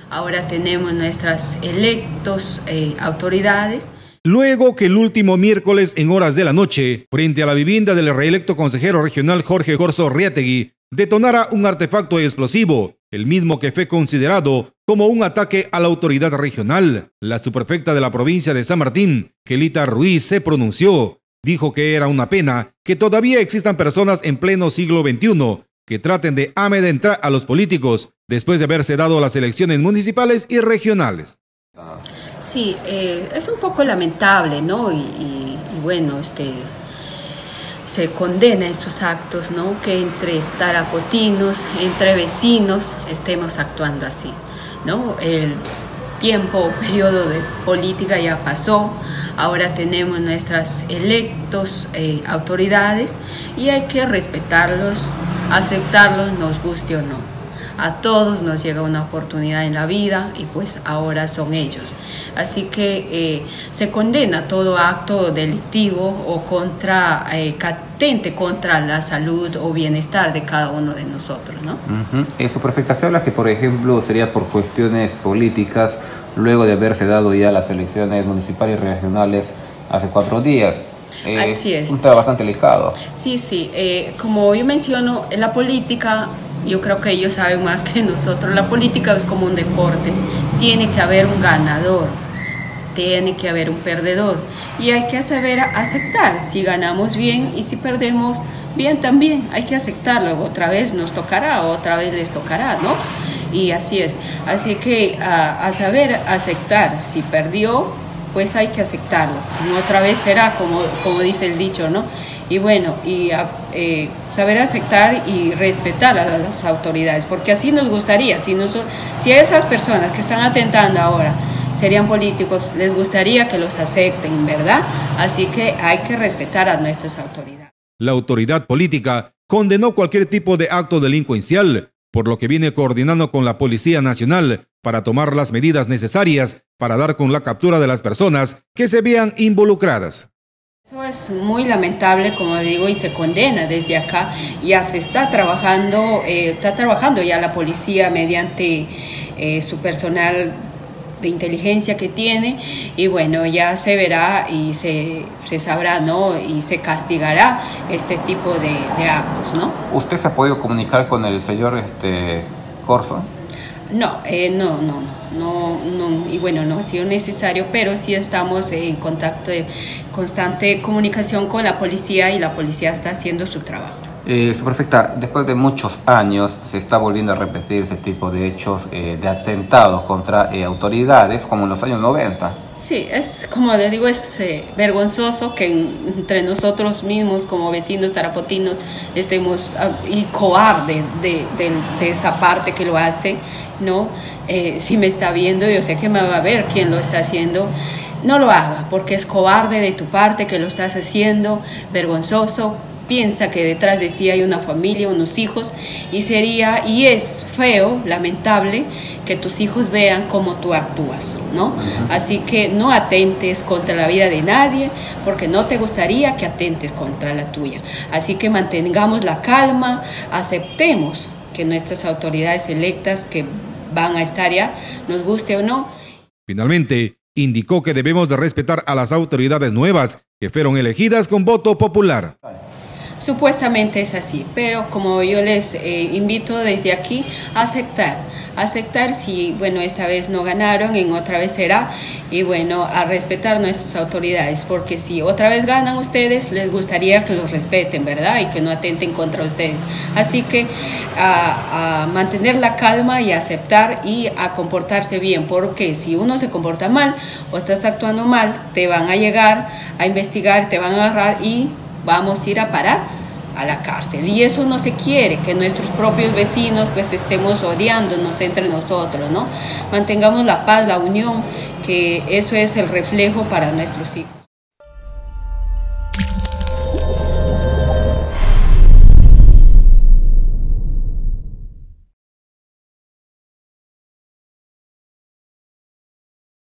Ahora tenemos nuestras electos autoridades. Luego que el último miércoles en horas de la noche, frente a la vivienda del reelecto consejero regional Jorge Corzo Riategui, detonara un artefacto explosivo, el mismo que fue considerado como un ataque a la autoridad regional. La subprefecta de la provincia de San Martín, Kelita Ruiz, se pronunció. Dijo que era una pena que todavía existan personas en pleno siglo XXI que traten de amedrentar a los políticos después de haberse dado las elecciones municipales y regionales. Sí, es un poco lamentable, ¿no? Y bueno, se condena esos actos, ¿no? Que entre tarapotinos, entre vecinos, estemos actuando así, ¿no? El periodo de política ya pasó, ahora tenemos nuestras electos autoridades y hay que respetarlos, aceptarlos, nos guste o no. A todos nos llega una oportunidad en la vida y pues ahora son ellos. Así que se condena todo acto delictivo o que atente contra la salud o bienestar de cada uno de nosotros, ¿no? Subprefecta, se habla que, por ejemplo, sería por cuestiones políticas, luego de haberse dado ya las elecciones municipales y regionales hace 4 días. Así es. Un tema bastante delicado. Sí, como yo menciono, en la política, yo creo que ellos saben más que nosotros, la política es como un deporte, tiene que haber un ganador, tiene que haber un perdedor y hay que saber aceptar, si ganamos bien y si perdemos bien también, hay que aceptarlo, otra vez nos tocará, otra vez les tocará, ¿no? Y así es, así que a saber aceptar, si perdió, pues hay que aceptarlo, otra vez será como dice el dicho, ¿no? Y bueno, saber aceptar y respetar a las autoridades, porque así nos gustaría, si esas personas que están atentando ahora serían políticos, les gustaría que los acepten, ¿verdad? Así que hay que respetar a nuestras autoridades. La autoridad política condenó cualquier tipo de acto delincuencial, por lo que viene coordinando con la Policía Nacional para tomar las medidas necesarias para dar con la captura de las personas que se vean involucradas. Eso es muy lamentable, como digo, y se condena desde acá. Ya se está trabajando ya la policía mediante su personal de inteligencia que tiene, y bueno, ya se verá y se sabrá, ¿no? Y se castigará este tipo de actos, ¿no? ¿Usted se ha podido comunicar con el señor Corzo? No, y bueno, no ha sido necesario, pero sí estamos en contacto, constante comunicación con la policía y la policía está haciendo su trabajo. Subprefecta, después de muchos años se está volviendo a repetir ese tipo de hechos de atentados contra autoridades como en los años 90. Sí, es como le digo, es vergonzoso que entre nosotros mismos como vecinos tarapotinos estemos y cobarde de esa parte que lo hace, ¿no? Si me está viendo, yo sé que me va a ver quién lo está haciendo. No lo haga porque es cobarde de tu parte que lo estás haciendo, vergonzoso. Piensa que detrás de ti hay una familia, unos hijos, y es feo, lamentable, que tus hijos vean cómo tú actúas, ¿no? Así que no atentes contra la vida de nadie, porque no te gustaría que atentes contra la tuya. Así que mantengamos la calma, aceptemos que nuestras autoridades electas que van a estar ya, nos guste o no. Finalmente, indicó que debemos de respetar a las autoridades nuevas que fueron elegidas con voto popular. Supuestamente es así, pero como yo les invito desde aquí a aceptar si, bueno, esta vez no ganaron, en otra vez será, y bueno, a respetar nuestras autoridades, porque si otra vez ganan ustedes, les gustaría que los respeten, ¿verdad? Y que no atenten contra ustedes. Así que a mantener la calma y a aceptar y a comportarse bien, porque si uno se comporta mal o estás actuando mal, te van a llegar a investigar, te van a agarrar y vamos a ir a parar a la cárcel, y eso no se quiere, que nuestros propios vecinos pues estemos odiándonos entre nosotros, ¿no? Mantengamos la paz, la unión, que eso es el reflejo para nuestros hijos.